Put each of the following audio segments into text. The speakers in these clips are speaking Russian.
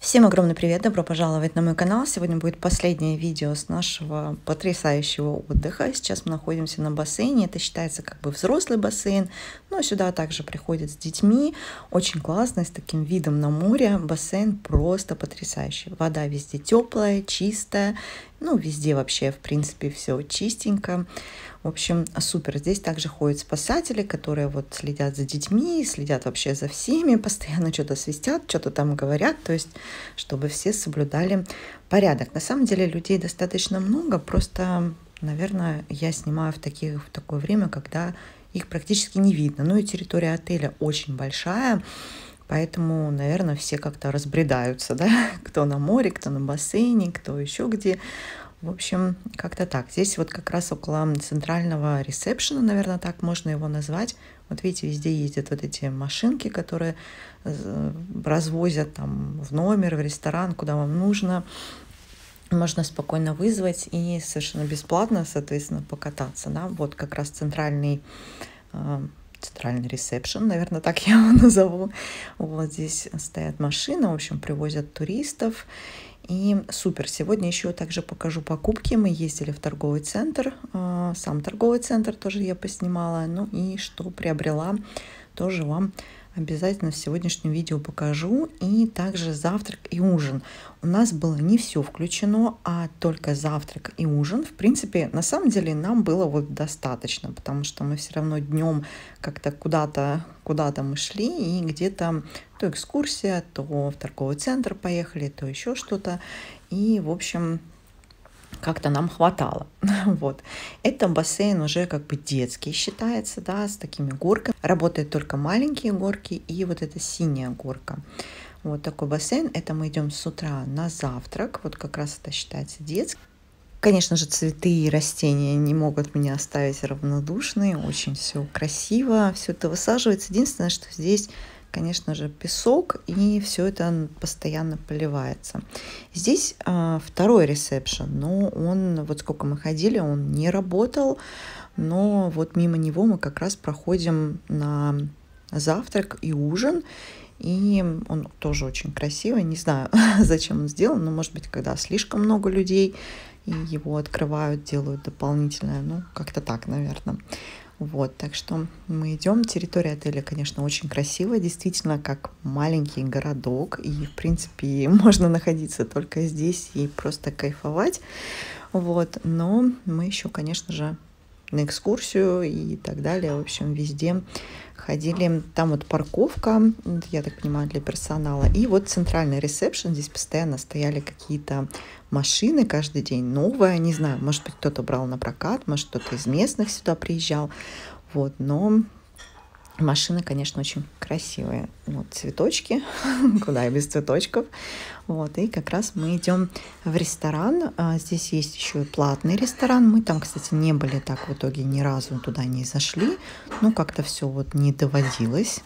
Всем огромный привет, добро пожаловать на мой канал. Сегодня будет последнее видео с нашего потрясающего отдыха. Сейчас мы находимся на бассейне, это считается как бы взрослый бассейн, но сюда также приходят с детьми. Очень классно, с таким видом на море. Бассейн просто потрясающий. Вода везде теплая, чистая, ну везде вообще в принципе все чистенько. В общем, супер. Здесь также ходят спасатели, которые вот следят за детьми, следят вообще за всеми, постоянно что-то свистят, что-то там говорят, то есть, чтобы все соблюдали порядок. На самом деле людей достаточно много, просто, наверное, я снимаю в такое время, когда их практически не видно. Ну и территория отеля очень большая, поэтому, наверное, все как-то разбредаются, да, кто на море, кто на бассейне, кто еще где. В общем, как-то так. Здесь вот как раз около центрального ресепшена, наверное, так можно его назвать. Вот видите, везде ездят вот эти машинки, которые развозят там в номер, в ресторан, куда вам нужно. Можно спокойно вызвать и совершенно бесплатно, соответственно, покататься. Да? Вот как раз центральный ресепшн, наверное, так я его назову. Вот здесь стоят машины, в общем, привозят туристов. И супер. Сегодня еще также покажу покупки. Мы ездили в торговый центр. Сам торговый центр тоже я поснимала. Ну и что приобрела, тоже вам обязательно в сегодняшнем видео покажу. И также завтрак и ужин. У нас было не все включено, а только завтрак и ужин. В принципе, на самом деле нам было вот достаточно, потому что мы все равно днем как-то куда-то мы шли, и где-то то экскурсия, то в торговый центр поехали, то еще что-то. И, в общем, как-то нам хватало. Вот. Это бассейн уже как бы детский считается, да, с такими горками. Работают только маленькие горки и вот эта синяя горка. Вот такой бассейн. Это мы идем с утра на завтрак. Вот как раз это считается детский. Конечно же, цветы и растения не могут меня оставить равнодушной. Очень все красиво, все это высаживается. Единственное, что здесь, конечно же, песок, и все это постоянно поливается. Здесь второй ресепшн, но он, вот сколько мы ходили, он не работал, но вот мимо него мы как раз проходим на завтрак и ужин, и он тоже очень красивый. Не знаю, зачем он сделан, но, может быть, когда слишком много людей, и его открывают, делают дополнительное, ну, как-то так, наверное. Вот, так что мы идем. Территория отеля, конечно, очень красивая, действительно, как маленький городок, и, в принципе, можно находиться только здесь и просто кайфовать. Вот, но мы еще, конечно же, на экскурсию и так далее, в общем, везде ходили. Там вот парковка, я так понимаю, для персонала. И вот центральный ресепшн. Здесь постоянно стояли какие-то машины каждый день новые. Не знаю, может быть, кто-то брал на прокат, может, кто-то из местных сюда приезжал. Вот, но машины, конечно, очень красивые. Вот цветочки, куда и без цветочков. Вот, и как раз мы идем в ресторан. Здесь есть еще и платный ресторан. Мы там, кстати, не были так в итоге ни разу туда не зашли. Ну, как-то все вот не доводилось.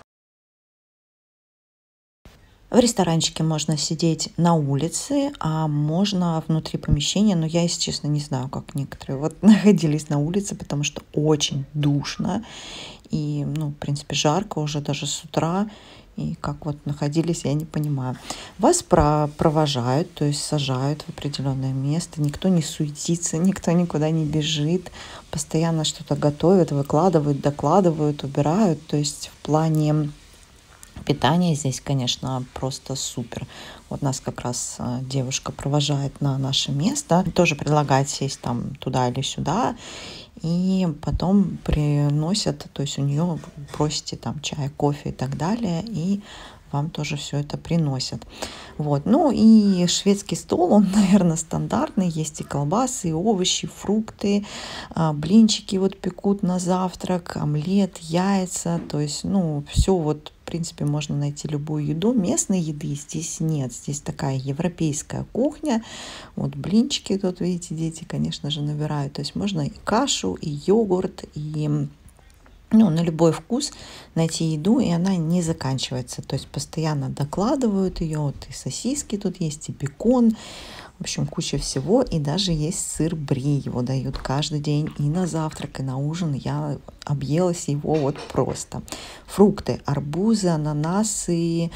В ресторанчике можно сидеть на улице, а можно внутри помещения. Но я, если честно, не знаю, как некоторые вот находились на улице, потому что очень душно. И, ну, в принципе, жарко уже даже с утра. И как вот находились, я не понимаю. Вас провожают, то есть сажают в определенное место. Никто не суетится, никто никуда не бежит. Постоянно что-то готовят, выкладывают, докладывают, убирают. То есть в плане питания здесь, конечно, просто супер. Вот нас как раз девушка провожает на наше место. Тоже предлагает сесть там туда или сюда. И потом приносят, то есть у нее просите там чай, кофе и так далее, и вам тоже все это приносят. Вот. Ну и шведский стол, он, наверное, стандартный. Есть и колбасы, и овощи, фрукты, блинчики вот пекут на завтрак, омлет, яйца. То есть, ну, все вот, в принципе, можно найти любую еду. Местной еды здесь нет. Здесь такая европейская кухня. Вот блинчики тут, видите, дети, конечно же, набирают. То есть можно и кашу, и йогурт, и на любой вкус найти еду, и она не заканчивается. То есть постоянно докладывают ее. Вот и сосиски тут есть, и бекон. В общем, куча всего. И даже есть сыр бри. Его дают каждый день и на завтрак, и на ужин. Я объелась его вот просто. Фрукты: арбузы, ананасы,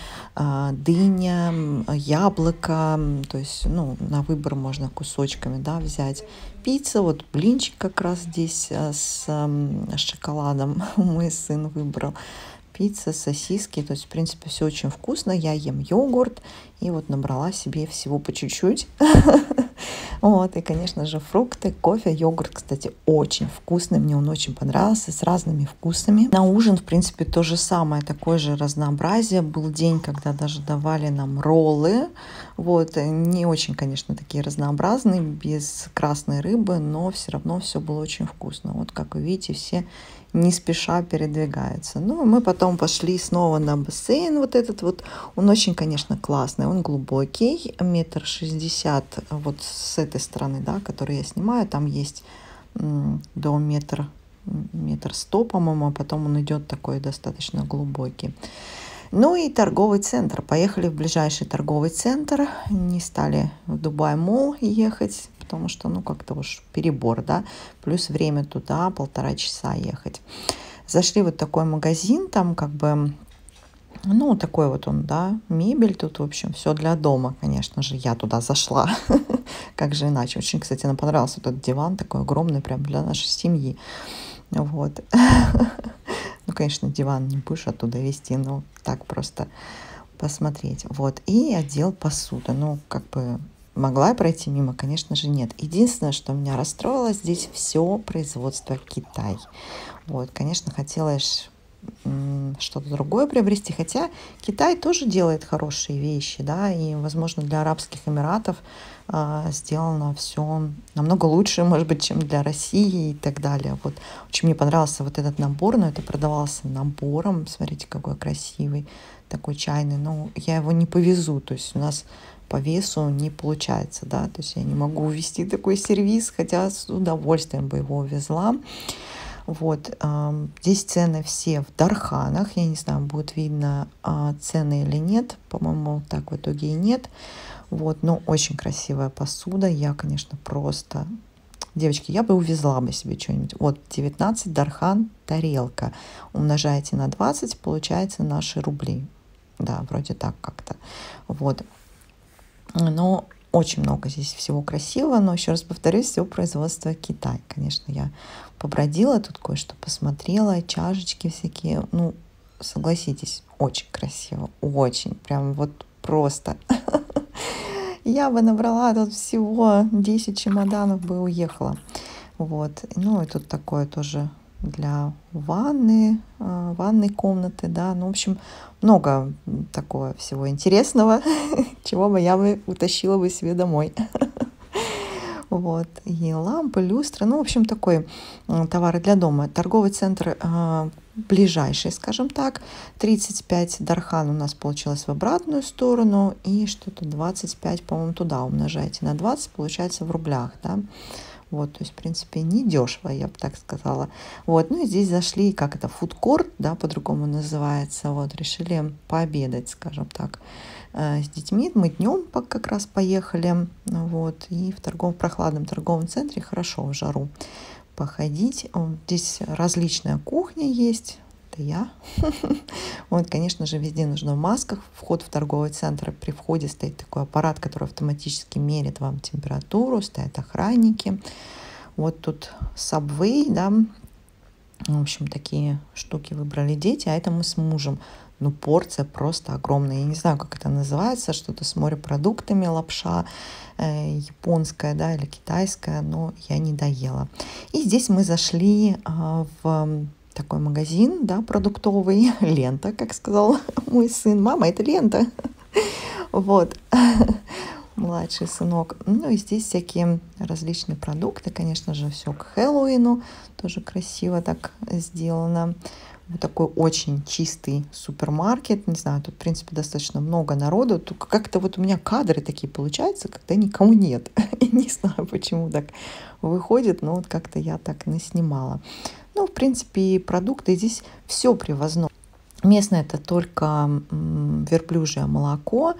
дыня, яблоко. То есть, ну, на выбор можно кусочками, да, взять. Пицца, вот блинчик как раз здесь с шоколадом мой сын выбрал. Пицца, сосиски, то есть, в принципе, все очень вкусно. Я ем йогурт и вот набрала себе всего по чуть-чуть. Вот, и, конечно же, фрукты, кофе, йогурт, кстати, очень вкусный, мне он очень понравился, с разными вкусами. На ужин, в принципе, то же самое, такое же разнообразие. Был день, когда даже давали нам роллы, вот, не очень, конечно, такие разнообразные, без красной рыбы, но все равно все было очень вкусно. Вот, как вы видите, все не спеша передвигаются. Ну, мы потом пошли снова на бассейн вот этот вот. Он очень, конечно, классный, он глубокий, 1,60 м, вот с этой стороны, да, которую я снимаю, там есть до метр 100, по-моему, а потом он идет такой достаточно глубокий. Ну и торговый центр. Поехали в ближайший торговый центр, не стали в Дубай Молл ехать, потому что, ну, как-то уж перебор, да, плюс время туда 1,5 часа ехать. Зашли вот такой магазин, там как бы, ну, такой вот он, да, мебель тут, в общем, все для дома, конечно же, я туда зашла, как же иначе. Очень, кстати, нам понравился этот диван, такой огромный, прям для нашей семьи, вот. Ну, конечно, диван не будешь оттуда везти, но так просто посмотреть, вот. И отдел посуды, ну, как бы могла я пройти мимо? Конечно же, нет. Единственное, что меня расстроило, здесь все производство Китай. Вот, конечно, хотелось что-то другое приобрести, хотя Китай тоже делает хорошие вещи, да, и, возможно, для Арабских Эмиратов сделано все намного лучше, может быть, чем для России и так далее. Вот очень мне понравился вот этот набор, но это продавался набором, смотрите, какой красивый, такой чайный, но я его не повезу, то есть у нас по весу не получается, да, то есть я не могу увезти такой сервиз, хотя с удовольствием бы его увезла. Вот, здесь цены все в дарханах, я не знаю, будет видно цены или нет, по-моему, так в итоге и нет. Вот, но очень красивая посуда, я, конечно, просто... Девочки, я бы увезла бы себе что-нибудь. Вот 19 дархан тарелка. Умножаете на 20, получается наши рубли. Да, вроде так как-то. Вот. Но очень много здесь всего красивого, но еще раз повторюсь, все производство Китай. Конечно, я побродила, тут кое-что посмотрела, чашечки всякие. Ну, согласитесь, очень красиво, очень, прям вот просто. Я бы набрала тут всего 10 чемоданов, бы уехала. Вот, ну и тут такое тоже для ванны, ванной комнаты, да, ну, в общем, много такого всего интересного, чего бы я бы утащила бы себе домой. Вот, и лампы, люстры, ну, в общем, такой товары для дома. Торговый центр ближайший, скажем так, 35 дархан у нас получилось в обратную сторону, и что-то 25, по-моему, туда умножаете на 20, получается в рублях, да. Вот, то есть, в принципе, не дешево, я бы так сказала. Вот, ну и здесь зашли, как это, фудкорт, да, по-другому называется. Вот, решили пообедать, скажем так, с детьми. Мы днем как раз поехали, вот, и в прохладном торговом центре хорошо в жару походить. Здесь различная кухня есть. Это я. Вот, конечно же, везде нужно в масках. Вход в торговый центр, при входе стоит такой аппарат, который автоматически мерит вам температуру, стоят охранники. Вот тут Subway, да, в общем, такие штуки выбрали дети, а это мы с мужем. Ну, порция просто огромная. Я не знаю, как это называется, что-то с морепродуктами, лапша японская, да, или китайская, но я не доела. И здесь мы зашли в такой магазин, да, продуктовый, лента, как сказал мой сын. Мама, это лента. Вот, младший сынок. Ну и здесь всякие различные продукты, конечно же, все к Хэллоуину, тоже красиво так сделано. Вот такой очень чистый супермаркет, не знаю, тут, в принципе, достаточно много народу. Тут как-то вот у меня кадры такие получаются, когда никого нет. Не знаю, почему так выходит, но вот как-то я так наснимала. Ну, в принципе, продукты здесь все привозное. Местное это только верблюжье молоко,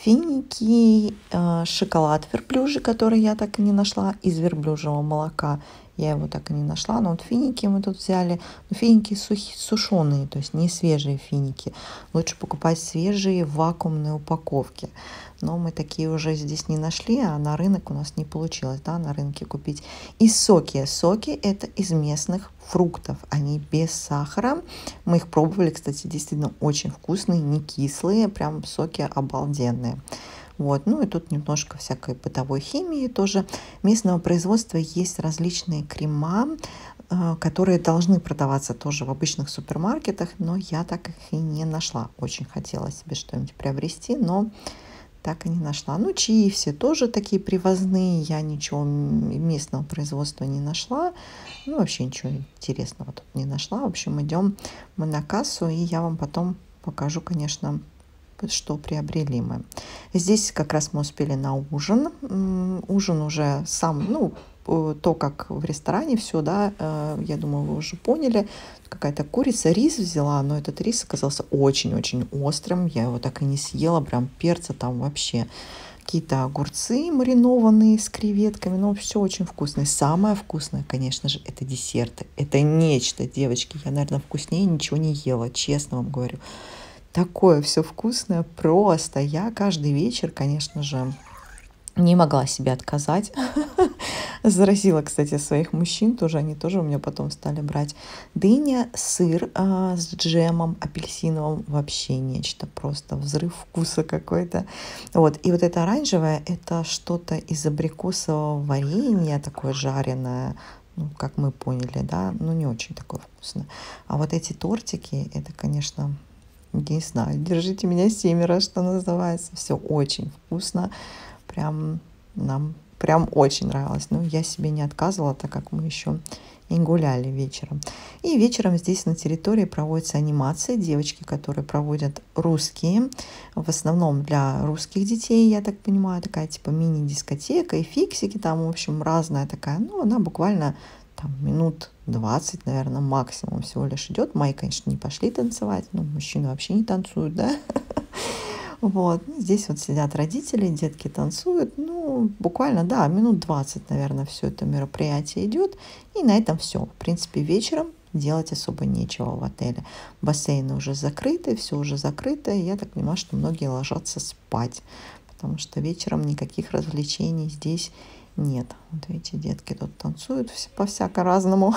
финики, шоколад верблюжий, который я так и не нашла из верблюжьего молока. Я его так и не нашла, но вот финики мы тут взяли. Но финики сушеные, то есть не свежие финики. Лучше покупать свежие в вакуумной упаковке. Но мы такие уже здесь не нашли, а на рынок у нас не получилось, да, на рынке купить. И соки. Соки это из местных фруктов, они без сахара. Мы их пробовали, кстати, действительно очень вкусные, не кислые, прям соки обалденные. Вот. Ну и тут немножко всякой бытовой химии тоже. Местного производства есть различные крема, которые должны продаваться тоже в обычных супермаркетах, но я так их и не нашла. Очень хотела себе что-нибудь приобрести, но так и не нашла. Ну, чаи все тоже такие привозные, я ничего местного производства не нашла. Ну, вообще ничего интересного тут не нашла. В общем, идем мы на кассу, и я вам потом покажу, конечно, что приобрели мы. Здесь как раз мы успели на ужин. Ужин уже сам, ну, то, как в ресторане все, да, я думаю, вы уже поняли. Какая-то курица, рис взяла, но этот рис оказался очень-очень острым. Я его так и не съела, прям перца там вообще. Какие-то огурцы маринованные с креветками, но все очень вкусное. Самое вкусное, конечно же, это десерты. Это нечто, девочки. Я, наверное, вкуснее ничего не ела, честно вам говорю. Такое все вкусное просто. Я каждый вечер, конечно же, не могла себе отказать. Заразила, кстати, своих мужчин тоже. Они тоже у меня потом стали брать. Дыня, сыр с джемом апельсиновым. Вообще нечто. Просто взрыв вкуса какой-то. Вот. И вот это оранжевое, это что-то из абрикосового варенья, такое жареное. Ну, как мы поняли, да. Ну, не очень такое вкусное. А вот эти тортики, это, конечно, не знаю. Держите меня семеро, что называется. Все очень вкусно. Прям нам прям очень нравилось. Но я себе не отказывала, так как мы еще и гуляли вечером. И вечером здесь на территории проводятся анимации. Девочки, которые проводят русские, в основном для русских детей, я так понимаю, такая типа мини-дискотека и фиксики там, в общем, разная такая. Ну, она буквально там минут 20, наверное, максимум всего лишь идет. Мои, конечно, не пошли танцевать, но мужчины вообще не танцуют, да. Вот. Здесь вот сидят родители, детки танцуют. Ну, буквально, да, минут 20, наверное, все это мероприятие идет. И на этом все. В принципе, вечером делать особо нечего в отеле. Бассейны уже закрыты, все уже закрыто. И я так понимаю, что многие ложатся спать, потому что вечером никаких развлечений здесь нет. Вот видите, детки тут танцуют по-всяко-разному.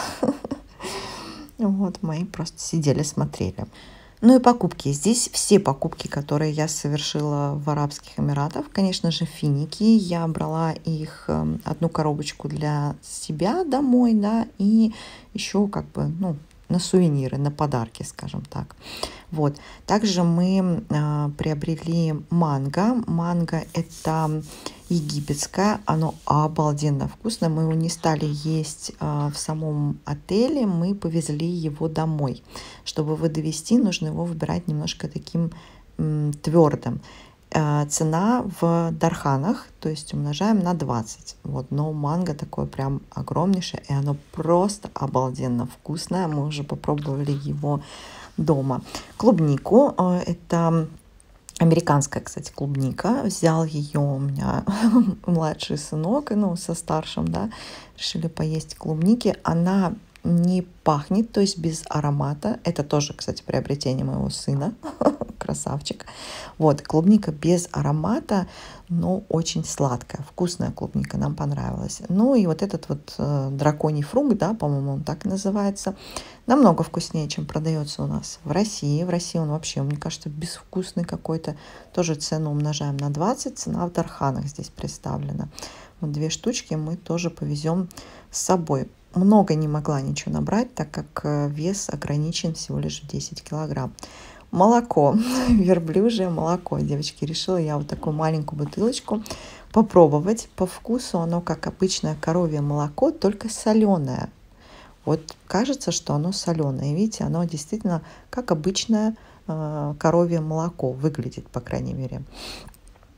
Вот, мои просто сидели, смотрели. Ну и покупки. Здесь все покупки, которые я совершила в Арабских Эмиратах, конечно же, финики. Я брала их одну коробочку для себя домой, да, и еще как бы, ну, на сувениры, на подарки, скажем так. Вот. Также мы приобрели манго. Манго это египетское, оно обалденно вкусное. Мы его не стали есть в самом отеле, мы повезли его домой. Чтобы его довести, нужно его выбирать немножко таким твердым. Цена в дарханах, то есть умножаем на 20. Вот, но манго такое прям огромнейшее, и оно просто обалденно вкусное. Мы уже попробовали его дома. Клубнику, это американская, кстати, клубника. Взял ее у меня младший сынок, ну, со старшим, да, решили поесть клубники. Она не пахнет, то есть без аромата. Это тоже, кстати, приобретение моего сына. Красавчик. Вот, клубника без аромата, но очень сладкая. Вкусная клубника, нам понравилась. Ну и вот этот вот драконий фрукт, да, по-моему, он так и называется, намного вкуснее, чем продается у нас в России. В России он вообще, мне кажется, безвкусный какой-то. Тоже цену умножаем на 20. Цена в дарханах здесь представлена. Вот 2 штучки мы тоже повезем с собой. Много не могла ничего набрать, так как вес ограничен всего лишь в 10 килограмм. Молоко, верблюжье молоко. Девочки, решила я вот такую маленькую бутылочку попробовать. По вкусу оно как обычное коровье молоко, только соленое. Вот кажется, что оно соленое. Видите, оно действительно как обычное коровье молоко выглядит, по крайней мере.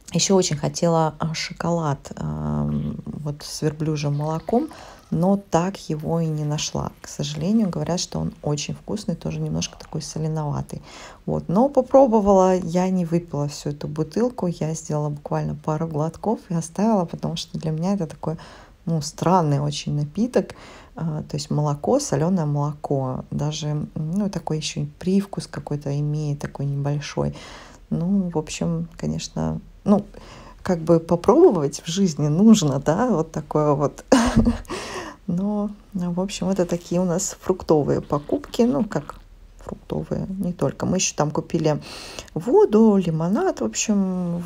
Еще очень хотела шоколад вот с верблюжьим молоком, но так его и не нашла. К сожалению, говорят, что он очень вкусный, тоже немножко такой соленоватый. Вот. Но попробовала, я не выпила всю эту бутылку, я сделала буквально пару глотков и оставила, потому что для меня это такой, ну, странный очень напиток. То есть молоко, соленое молоко, даже, ну, такой еще и привкус какой-то имеет, такой небольшой. Ну, в общем, конечно, ну, как бы попробовать в жизни нужно, да, вот такое вот. Но, в общем, это такие у нас фруктовые покупки, ну, как фруктовые, не только. Мы еще там купили воду, лимонад, в общем,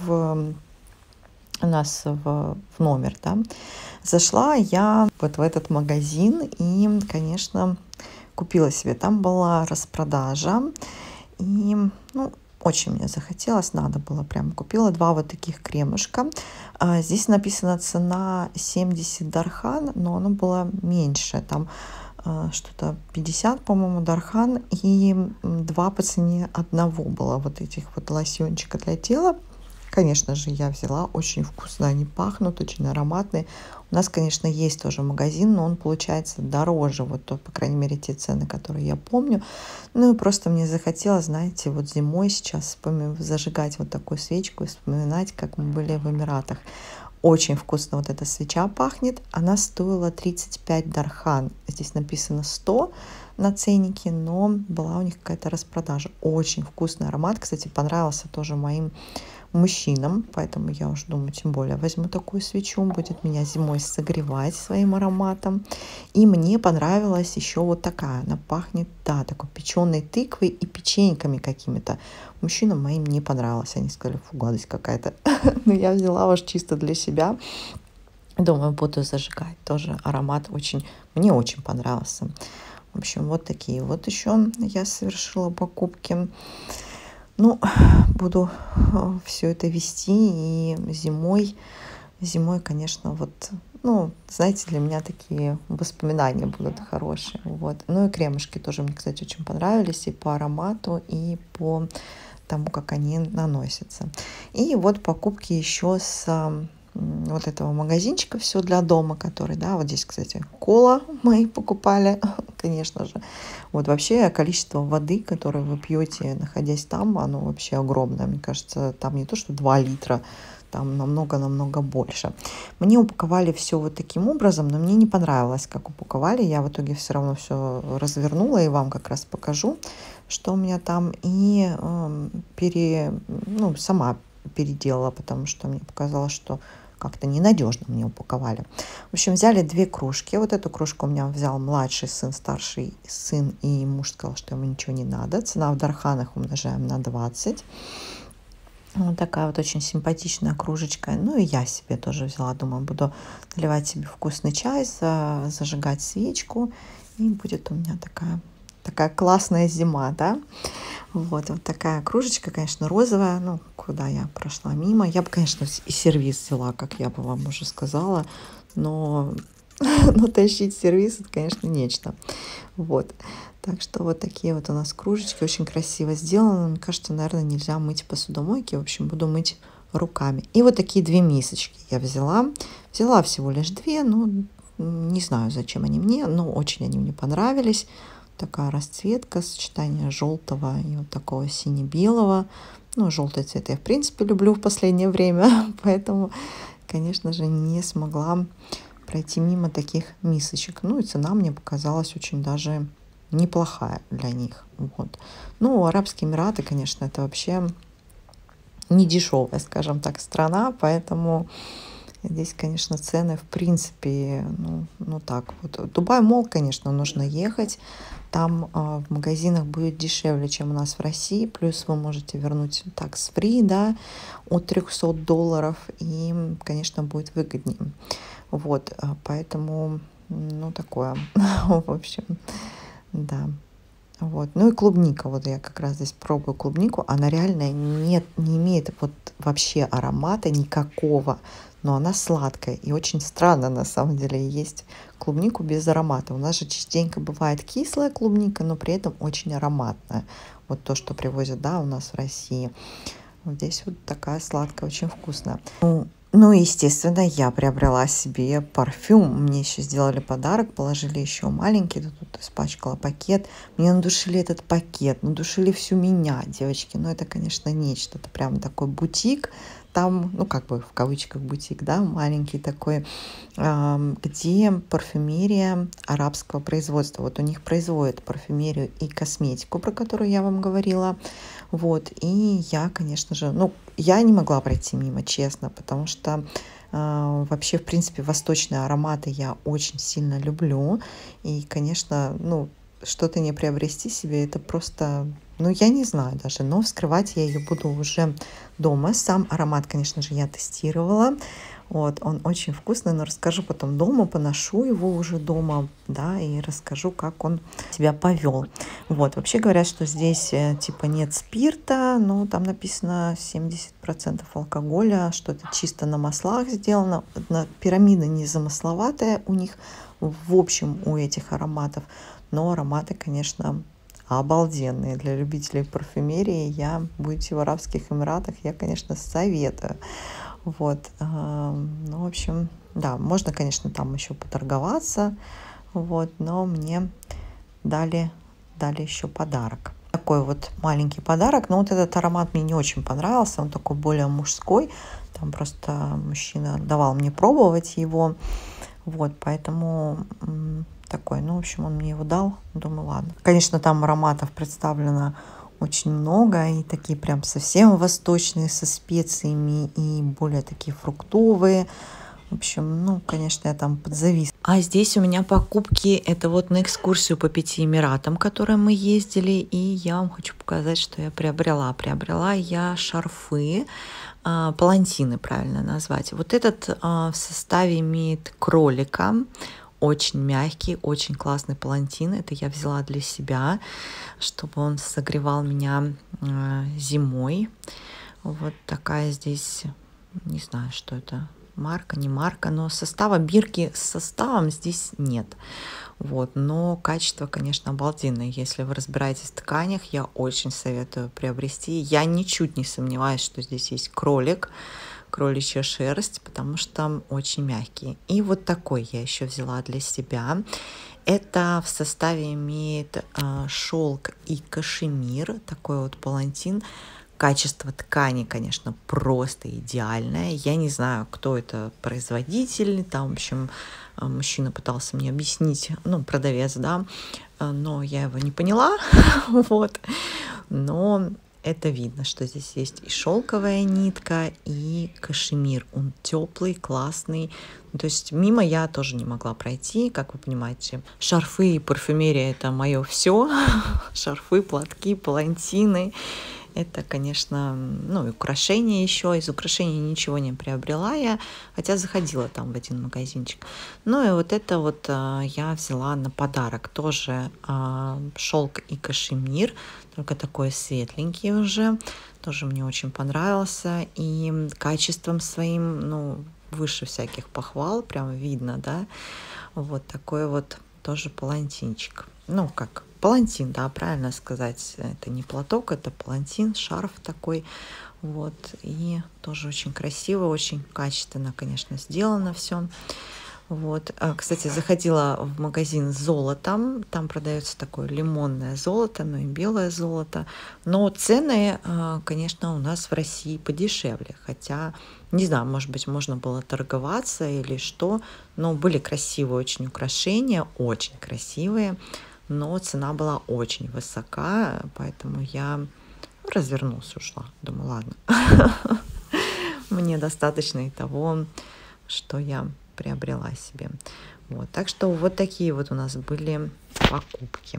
у нас в номер, да. Зашла я вот в этот магазин и, конечно, купила себе. Там была распродажа, и, ну, очень мне захотелось, надо было прям. Купила 2 вот таких кремушка. Здесь написана цена 70 дархан, но оно было меньше. Там что-то 50, по-моему, дархан, и 2 по цене одного было вот этих вот лосьончика для тела. Конечно же, я взяла, очень вкусно они пахнут, очень ароматные. У нас, конечно, есть тоже магазин, но он получается дороже, вот то, по крайней мере, те цены, которые я помню. Ну и просто мне захотелось, знаете, вот зимой сейчас зажигать вот такую свечку и вспоминать, как мы были в Эмиратах. Очень вкусно вот эта свеча пахнет. Она стоила 35 дархан. Здесь написано 100 на ценнике, но была у них какая-то распродажа. Очень вкусный аромат. Кстати, понравился тоже моим мужчинам, поэтому я уже думаю, тем более возьму такую свечу, будет меня зимой согревать своим ароматом. И мне понравилась еще вот такая, она пахнет, да, такой печеной тыквой и печеньками какими-то. Мужчинам моим не понравилось, они сказали, фу, гадость какая-то. Но я взяла уж чисто для себя. Думаю, буду зажигать. Тоже аромат очень, мне очень понравился. В общем, вот такие вот еще я совершила покупки. Ну, буду все это вести и зимой, конечно, вот, ну, знаете, для меня такие воспоминания будут хорошие, вот. Ну и кремушки тоже мне, кстати, очень понравились и по аромату, и по тому, как они наносятся. И вот покупки еще с вот этого магазинчика «Все для дома», который, да, вот здесь, кстати, кола мы покупали, конечно же. Вот вообще количество воды, которое вы пьете, находясь там, оно вообще огромное. Мне кажется, там не то, что 2 литра, там намного-намного больше. Мне упаковали все вот таким образом, но мне не понравилось, как упаковали. Я в итоге все равно все развернула и вам как раз покажу, что у меня там. И сама переделала, потому что мне показалось, что как-то ненадежно мне упаковали. В общем, взяли 2 кружки. Вот эту кружку у меня взял младший сын, старший сын, и муж сказал, что ему ничего не надо. Цена в дарханах умножаем на 20. Вот такая вот очень симпатичная кружечка. Ну и я себе тоже взяла. Думаю, буду наливать себе вкусный чай, зажигать свечку. И будет у меня такая классная зима, да. Вот такая кружечка, конечно, розовая. Ну, куда я прошла мимо. Я бы, конечно, и сервиз взяла, как я бы вам уже сказала. Но тащить сервиз, это, конечно, нечто. Вот. Так что вот такие вот у нас кружечки. Очень красиво сделаны. Мне кажется, наверное, нельзя мыть посудомойки. В общем, буду мыть руками. И вот такие 2 мисочки я взяла. Взяла всего лишь 2. Ну, не знаю, зачем они мне, но очень они мне понравились. Такая расцветка, сочетание желтого и вот такого сине-белого. Ну, желтый цвет я, в принципе, люблю в последнее время, поэтому, конечно же, не смогла пройти мимо таких мисочек. Ну, и цена мне показалась очень даже неплохая для них. Вот. Ну, Арабские Эмираты, конечно, это вообще не дешевая, скажем так, страна, поэтому здесь, конечно, цены, в принципе, ну так вот. Дубай Молл, конечно, нужно ехать. Там в магазинах будет дешевле, чем у нас в России. Плюс вы можете вернуть tax-free, да, от $300. И, конечно, будет выгоднее. Вот, поэтому, ну, такое. В общем, да. Вот. Ну и клубника. Вот я как раз здесь пробую клубнику. Она реально не имеет вот вообще аромата никакого. Но она сладкая. И очень странно, на самом деле, есть клубнику без аромата. У нас же частенько бывает кислая клубника, но при этом очень ароматная. Вот то, что привозят, да, у нас в России. Вот здесь вот такая сладкая, очень вкусная. Ну, естественно, я приобрела себе парфюм. Мне еще сделали подарок, положили еще маленький. Тут испачкала пакет. Мне надушили этот пакет, надушили всю меня, девочки. Ну, это, конечно, нечто. Это прям такой бутик. Там, ну, как бы в кавычках бутик, да, маленький такой, где парфюмерия арабского производства. Вот у них производят парфюмерию и косметику, про которую я вам говорила. Вот, и я, конечно же, ну, я не могла пройти мимо, честно, потому что вообще, в принципе, восточные ароматы я очень сильно люблю. И, конечно, ну, что-то не приобрести себе, это просто, ну, я не знаю даже, но вскрывать я ее буду уже дома. Сам аромат, конечно же, я тестировала. Вот, он очень вкусный, но расскажу потом дома, поношу его уже дома, да, и расскажу, как он себя повел. Вот, вообще говорят, что здесь типа нет спирта, но там написано 70% алкоголя, что это чисто на маслах сделано. Пирамида не замысловатая у них, в общем, у этих ароматов, но ароматы, конечно, обалденные. Для любителей парфюмерии будете в Арабских Эмиратах, я, конечно, советую. Вот, ну, в общем, да, можно, конечно, там еще поторговаться, вот, но мне дали еще подарок. Такой вот маленький подарок, но вот этот аромат мне не очень понравился, он такой более мужской, там просто мужчина давал мне пробовать его, вот, поэтому такой, ну, в общем, он мне его дал, думаю, ладно. Конечно, там ароматов представлено очень много, и такие прям совсем восточные, со специями, и более такие фруктовые. В общем, ну, конечно, я там подзавис. А здесь у меня покупки, это вот на экскурсию по 5 Эмиратам, которые мы ездили, и я вам хочу показать, что я приобрела. Приобрела я шарфы, палантины, правильно назвать. Вот этот в составе имеет кролика, очень мягкий, очень классный палантин. Это я взяла для себя, чтобы он согревал меня зимой. Вот такая здесь, не знаю, что это, марка, не марка, но состава бирки с составом здесь нет. Вот, но качество, конечно, обалденное. Если вы разбираетесь в тканях, я очень советую приобрести. Я ничуть не сомневаюсь, что здесь есть кроличья шерсть, потому что очень мягкие. И вот такой я еще взяла для себя. Это в составе имеет шелк и кашемир, такой вот палантин. Качество ткани, конечно, просто идеальное. Я не знаю, кто это производитель. Там, в общем, мужчина пытался мне объяснить, ну, продавец, да, но я его не поняла. Вот. Но это видно, что здесь есть и шелковая нитка, и кашемир. Он теплый, классный. То есть мимо я тоже не могла пройти, как вы понимаете. Шарфы и парфюмерия — это мое все. Шарфы, платки, палантины. Это, конечно, ну, и украшения еще. Из украшений ничего не приобрела я, хотя заходила там в один магазинчик. Ну и вот это вот я взяла на подарок. Тоже шелк и кашемир, только такой светленький уже. Тоже мне очень понравился. И качеством своим, ну, выше всяких похвал, прям видно, да. Вот такой вот тоже палантинчик. Ну, как палантин, да, правильно сказать. Это не платок, это палантин, шарф такой. Вот. И тоже очень красиво, очень качественно, конечно, сделано все. Вот. Кстати, заходила в магазин с золотом. Там продается такое лимонное золото, ну и белое золото. Но цены, конечно, у нас в России подешевле. Хотя, не знаю, может быть, можно было торговаться или что. Но были красивые очень украшения, очень красивые. Но цена была очень высока, поэтому я развернулась, ушла. Думаю, ладно, мне достаточно и того, что я приобрела себе. Вот. Так что вот такие вот у нас были покупки.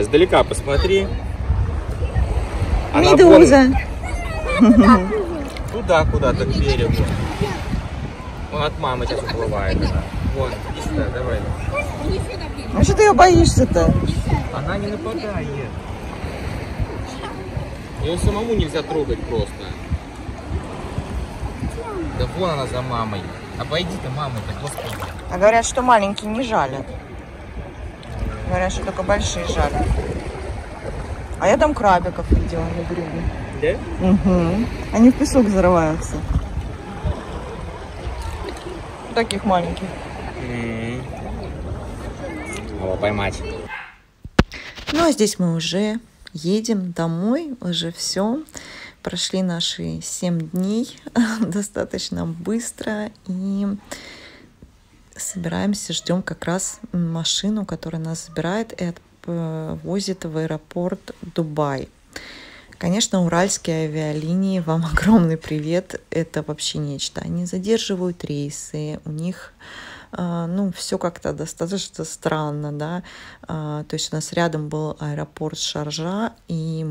издалека посмотри. Она Медуза. Туда куда-то к берегу. Вон от мамы сейчас уплывает она. Вон, иди сюда, давай. А что ты ее боишься-то? Она не нападает. Ее самому нельзя трогать просто. Да вон она за мамой. Обойди ты маму-то, господи. А говорят, что маленькие не жалят. Говорят, что только большие жалят. А я там крабиков видела на берегу. Да? Угу. Они в песок зарываются. Таких маленьких. Надо поймать. Ну, а здесь мы уже едем домой. Уже все. Прошли наши 7 дней достаточно быстро. И собираемся, ждем как раз машину, которая нас забирает и отвозит в аэропорт Дубай. Конечно, уральские авиалинии, вам огромный привет. Это вообще нечто. Они задерживают рейсы, у них ну, все как-то достаточно странно, да. То есть у нас рядом был аэропорт Шаржа, и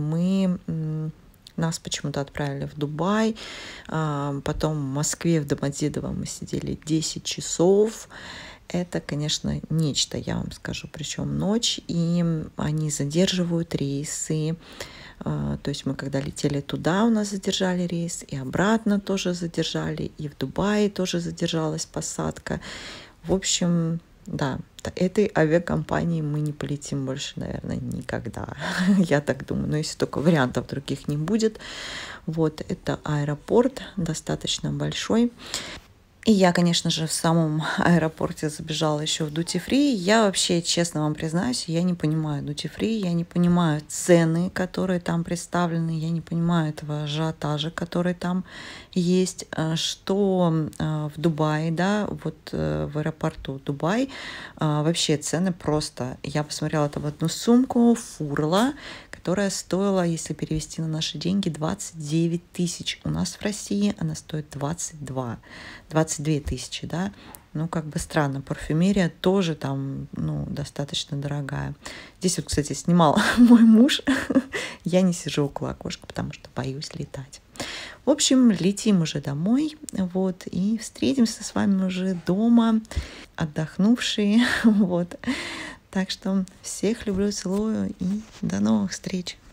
нас почему-то отправили в Дубай. Потом в Москве, в Домодедово мы сидели 10 часов. Это, конечно, нечто, я вам скажу, причем ночь, и они задерживают рейсы. То есть мы когда летели туда, у нас задержали рейс, и обратно тоже задержали, и в Дубае тоже задержалась посадка. В общем, да, этой авиакомпании мы не полетим больше, наверное, никогда. Я так думаю, но если только вариантов других не будет. Вот, это аэропорт, достаточно большой. И я, конечно же, в самом аэропорте забежала еще в Duty Free. Я вообще, честно вам признаюсь, я не понимаю Duty Free, я не понимаю цены, которые там представлены, я не понимаю этого ажиотажа, который там есть. Что в Дубае, да, вот в аэропорту Дубай, вообще цены просто... Я посмотрела там одну сумку, фурла, которая стоила, если перевести на наши деньги, 29 тысяч. У нас в России она стоит 22 тысячи, да. Ну, как бы странно. Парфюмерия тоже там, ну, достаточно дорогая. Здесь вот, кстати, снимал мой муж. Я не сижу около окошка, потому что боюсь летать. В общем, летим уже домой, вот, и встретимся с вами уже дома, отдохнувшие, вот. Так что всех люблю, целую и до новых встреч.